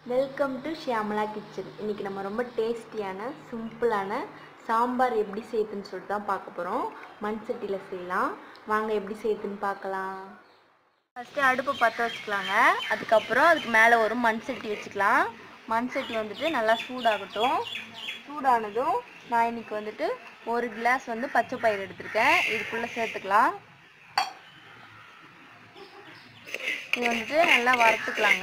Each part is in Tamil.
Welcome to Shyamala kitchen. இன்றைக்கி நம்ம ரொம்ப டேஸ்டியான சிம்பிளான சாம்பார் எப்படி செய்யுதுன்னு சொல்லிட்டு தான் பார்க்க போகிறோம். மண் சட்டியில் செய்யலாம். வாங்க எப்படி செய்யுதுன்னு பார்க்கலாம். ஃபஸ்ட்டு அடுப்பை பற்ற வச்சுக்கலாங்க. அதுக்கப்புறம் அதுக்கு மேலே ஒரு மண் சட்டி வச்சுக்கலாம். மண் சட்டி வந்துட்டு நல்லா சூடாகட்டும். சூடானதும் நான் இன்றைக்கி வந்துட்டு ஒரு கிளாஸ் பச்சை பயிறு எடுத்திருக்கேன். இதுக்குள்ளே சேர்த்துக்கலாம். இது வந்துட்டு நல்லா வறுத்துக்கலாங்க.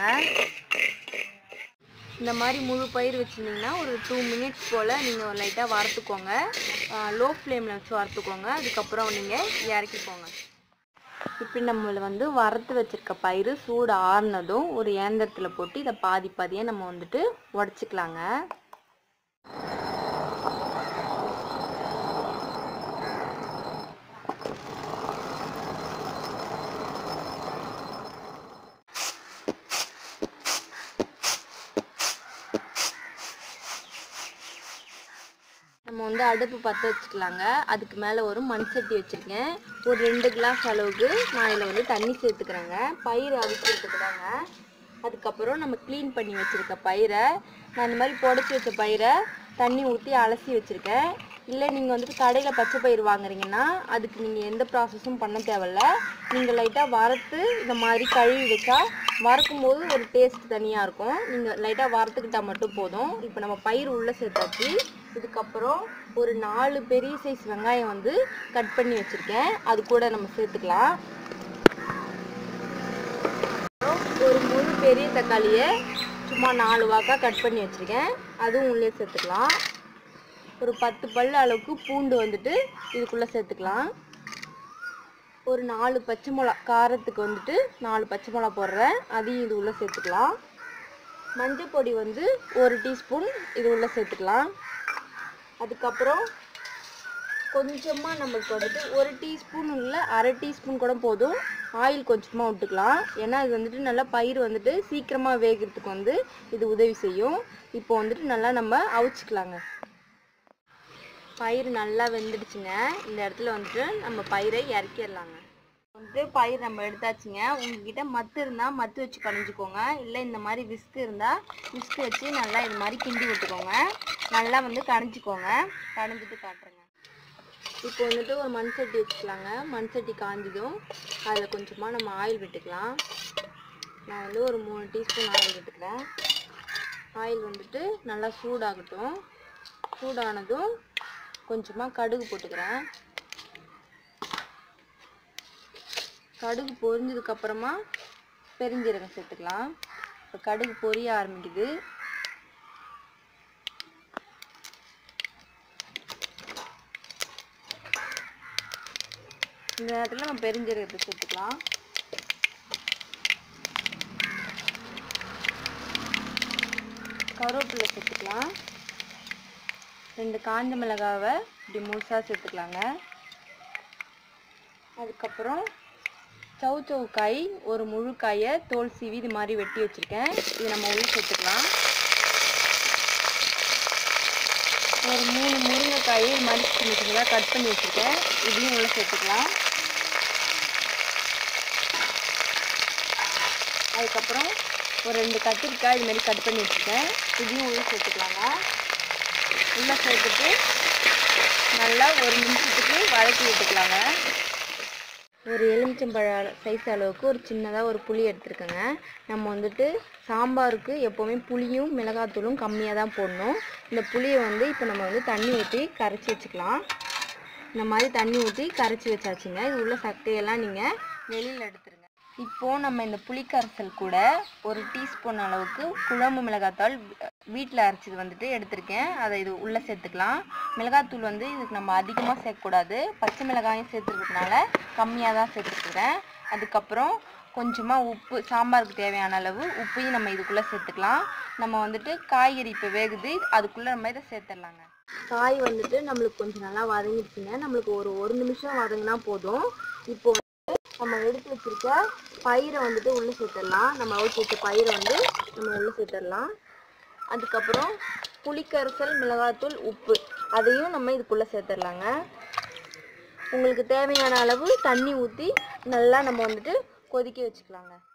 இந்த மாதிரி முழு பயிர் வச்சுருந்தீங்கன்னா ஒரு 2 மினிட்ஸ் போல் நீங்கள் லைட்டாக வறுத்துக்கோங்க. லோ ஃப்ளேமில் வச்சு வறுத்துக்கோங்க. அதுக்கப்புறம் நீங்கள் இறக்கிக்கோங்க. இப்போ நம்மளை வறுத்து வச்சுருக்க பயிர் சூடு ஆறுனதும் ஒரு இயந்திரத்தில் போட்டு இதை பாதி பாதியாக நம்ம உடச்சிக்கலாங்க. நம்ம அடுப்பு பற்ற வச்சுக்கலாங்க. அதுக்கு மேலே ஒரு மண் சட்டி வச்சுருக்கேன். ஒரு 2 கிளாஸ் அளவுக்கு நான் இதில் தண்ணி சேர்த்துக்கிறேங்க. பயிர் அவிக்கிறதுக்கு தாங்க. அதுக்கப்புறம் நம்ம க்ளீன் பண்ணி வச்சுருக்க பயிரை நான் இந்த மாதிரி புடச்சி வச்ச பயிரை தண்ணி ஊற்றி அலசி வச்சுருக்கேன். இல்லை நீங்கள் கடையில் பச்சை பயிர் வாங்குறீங்கன்னா அதுக்கு நீங்கள் எந்த ப்ராசஸும் பண்ண தேவையில்ல. நீங்கள் லைட்டாக வறுத்து இந்த மாதிரி கழுவி வச்சா வறுக்கும்போது ஒரு டேஸ்ட் தனியாக இருக்கும். நீங்கள் லைட்டாக வறுத்துக்கிட்டால் மட்டும் போதும். இப்போ நம்ம பயிர் உள்ளே சேர்த்தாச்சு. இதுக்கப்புறம் ஒரு 4 பெரிய சைஸ் வெங்காயம் கட் பண்ணி வச்சுருக்கேன். அது கூட நம்ம சேர்த்துக்கலாம். ஒரு முழு பெரிய தக்காளியை சும்மா 4 வாக்காக கட் பண்ணி வச்சுருக்கேன். அதுவும் உள்ளே சேர்த்துக்கலாம். ஒரு 10 பல் அளவுக்கு பூண்டு இதுக்குள்ளே சேர்த்துக்கலாம். ஒரு 4 பச்சை மிளகா, காரத்துக்கு 4 பச்சை மிளகா போடுறேன். அதையும் இது உள்ளே சேர்த்துக்கலாம். மஞ்சள் பொடி 1 டீஸ்பூன் இது உள்ளே சேர்த்துக்கலாம். அதுக்கப்புறம் கொஞ்சமாக நம்மளுக்கு 1 டீஸ்பூன் இல்லை 1/2 டீஸ்பூன் கூட போதும் ஆயில் கொஞ்சமாக விட்டுக்கலாம். ஏன்னா இது நல்லா பயிர் சீக்கிரமாக வேகிறதுக்கு இது உதவி செய்யும். இப்போ நல்லா நம்ம அவிச்சிக்கலாங்க. பயிர் நல்லா வெந்துடுச்சுங்க. இந்த இடத்துல நம்ம பயிரை இறக்கிடலாங்க. பயிர் நம்ம எடுத்தாச்சுங்க. உங்ககிட்ட மத்து இருந்தால் மத்து வச்சு கடைஞ்சிக்கோங்க. இல்லை இந்த மாதிரி விஸ்கு இருந்தால் விஸ்கு வச்சு நல்லா இது மாதிரி கிண்டி விட்டுக்கோங்க. நல்லா கடைஞ்சிக்கோங்க. கடைஞ்சிட்டு காட்டுறேங்க. இப்போ ஒரு மண் சட்டி வச்சுக்கலாங்க. மண் சட்டி காஞ்சதும் அதில் கொஞ்சமாக நம்ம ஆயில் விட்டுக்கலாம். நான் ஒரு 3 டீஸ்பூன் ஆயில் விட்டுக்கிறேன். ஆயில் நல்லா சூடாகட்டும். சூடானதும் கொஞ்சமாக கடுகு போட்டுக்கிறேன். கடுகு பொரிஞ்சதுக்கப்புறமா பெருஞ்சீரகம் சேர்த்துக்கலாம். இப்போ கடுகு பொரிய ஆரம்பிக்குது. இந்த நேரத்தில் நம்ம பெருஞ்சீரகத்தை சேர்த்துக்கலாம். கருவேப்பிலை சேர்த்துக்கலாம். 2 காஞ்ச மிளகாவை இப்படி முழுசாக சேர்த்துக்கலாங்க. அதுக்கப்புறம் சவுச்சவுக்காய் ஒரு முழு காயை தோல் சீவி இது மாதிரி வெட்டி வச்சுருக்கேன். இது நம்ம உள்ளே சேர்த்துக்கலாம். ஒரு 3 முருங்கைக்காயை இது மாதிரி சின்ன சின்னதாக கட் பண்ணி வச்சுருக்கேன். இதையும் உள்ளே சேர்த்துக்கலாம். அதுக்கப்புறம் ஒரு 2 கத்திரிக்காய் இது மாதிரி கட் பண்ணி வச்சுருக்கேன். இதையும் உள்ளே சேர்த்துக்கலாங்க. உள்ளே சேர்த்துட்டு நல்லா 1 நிமிஷத்துக்கு வதக்கி விட்டுக்கலாங்க. ஒரு எலுமிச்சம்பழ சைஸ் அளவுக்கு ஒரு சின்னதாக ஒரு புளி எடுத்துருக்கேங்க. நம்ம சாம்பாருக்கு எப்போவுமே புளியும் மிளகாத்தூளும் கம்மியாக தான் போடணும். இந்த புளியை இப்போ நம்ம தண்ணி ஊற்றி கரைச்சி வச்சுக்கலாம். இந்த மாதிரி தண்ணி ஊற்றி கரைச்சி வச்சாச்சுங்க. இது உள்ள சக்கையெல்லாம் நீங்கள் வெளியில் எடுத்துருங்க. இப்போது நம்ம இந்த புளிக்கரைசல் கூட 1 டீஸ்பூன் அளவுக்கு குழம்பு மிளகாத்தூள் வீட்டில் அரைச்சது எடுத்திருக்கேன். அதை இது உள்ளே சேர்த்துக்கலாம். மிளகாத்தூள் இதுக்கு நம்ம அதிகமாக சேர்க்கக்கூடாது. பச்சை மிளகாயும் சேர்த்துக்கிறதுனால கம்மியாக தான் சேர்த்துக்கிறேன். அதுக்கப்புறம் கொஞ்சமாக உப்பு, சாம்பாருக்கு தேவையான அளவு உப்பையும் நம்ம இதுக்குள்ளே சேர்த்துக்கலாம். நம்ம காய்கறி இப்போ வேகுது, அதுக்குள்ளே நம்ம இதை சேர்த்துடலாங்க. காய் நம்மளுக்கு கொஞ்சம் நல்லா வதங்கிடுச்சுங்க. நம்மளுக்கு ஒரு 1 நிமிஷம் வதங்கினா போதும். இப்போ நம்ம எடுத்து வச்சுருக்க பயிரை உள்ளே சேர்த்துடலாம். நம்ம அவிச்சு வச்ச பயிரை நம்ம உள்ளே சேர்த்துடலாம். அதுக்கப்புறம் புளிக்கரைசல், மிளகாத்தூள், உப்பு அதையும் நம்ம இதுக்குள்ளே சேர்த்துடலாங்க. உங்களுக்கு தேவையான அளவு தண்ணி ஊற்றி நல்லா நம்ம கொதிக்க வச்சுக்கலாங்க.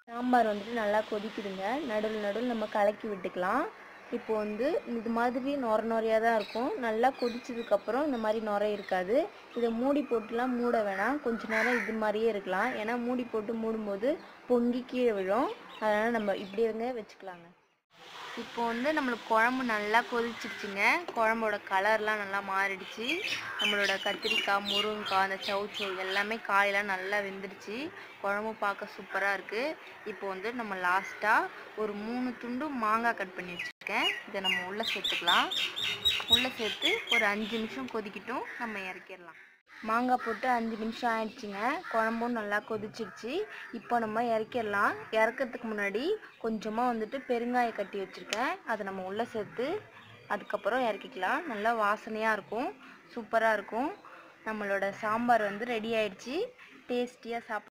சாம்பார் வந்துட்டு நல்லா கொதிக்குதுங்க. நடுவில் நம்ம கலக்கி விட்டுக்கலாம். இப்போ வந்து இது மாதிரி நொறையாக தான் இருக்கும். நல்லா கொதிச்சதுக்கப்புறம் இந்த மாதிரி நுரை இருக்காது. இதை மூடி போட்டுலாம் மூட வேணாம். கொஞ்ச நேரம் இது மாதிரியே இருக்கலாம். ஏன்னா மூடி போட்டு மூடும்போது பொங்கி கீழே விழும். அதனால் நம்ம இப்படியே வச்சுக்கலாங்க. இப்போ வந்து நம்மளுக்கு குழம்பு நல்லா கொதிச்சிருச்சுங்க. குழம்போட கலர்லாம் நல்லா மாறிடுச்சு. நம்மளோட கத்திரிக்காய், முருங்கைக்காய், அந்த சௌச்சௌ எல்லாமே காயெல்லாம் நல்லா வெந்துடுச்சு. குழம்பு பார்க்க சூப்பராக இருக்குது. இப்போ வந்து நம்ம லாஸ்ட்டாக ஒரு 3 துண்டு மாங்காய் கட் பண்ணி வச்சுருக்கேன். இதை நம்ம உள்ளே சேர்த்துக்கலாம். உள்ளே சேர்த்து ஒரு 5 நிமிஷம் கொதிக்கட்டும். நம்ம இறக்கிடலாம். மாங்காய் போட்டு 5 நிமிஷம் ஆயிடுச்சுங்க. குழம்பும் நல்லா கொதிச்சிடுச்சு. இப்போ நம்ம இறக்கிடலாம். இறக்கிறதுக்கு முன்னாடி கொஞ்சமாக வந்துட்டு பெருங்காயம் கட்டி வச்சுருக்கேன். அதை நம்ம உள்ளே சேர்த்து அதுக்கப்புறம் இறக்கிக்கலாம். நல்லா வாசனையாக இருக்கும். சூப்பராக இருக்கும். நம்மளோட சாம்பார் வந்து ரெடி ஆயிடுச்சு. டேஸ்டியாக சாப்பிட